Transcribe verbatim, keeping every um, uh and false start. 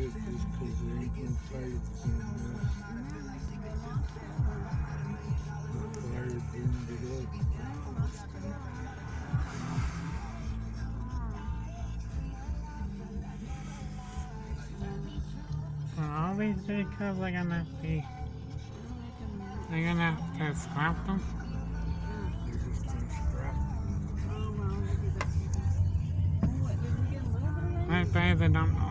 it just 'cause there ain't no pipes in this. The fire burned it up. Well, all these vehicles are gonna be, they're gonna have to scrap them. They're just gonna scrap them. Right there, they don't